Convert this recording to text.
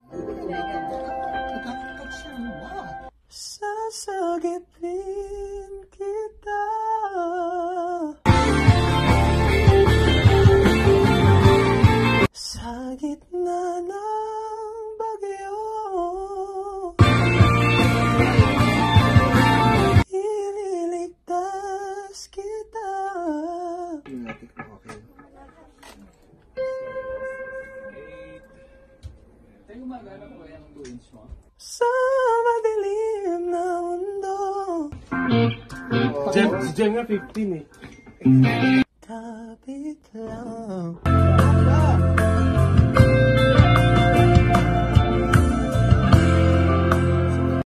Sasagitin kita. Sa gitna ng bagyo, ililigtas kita. Sa madilim na mundo. Si Jem nga 15 eh.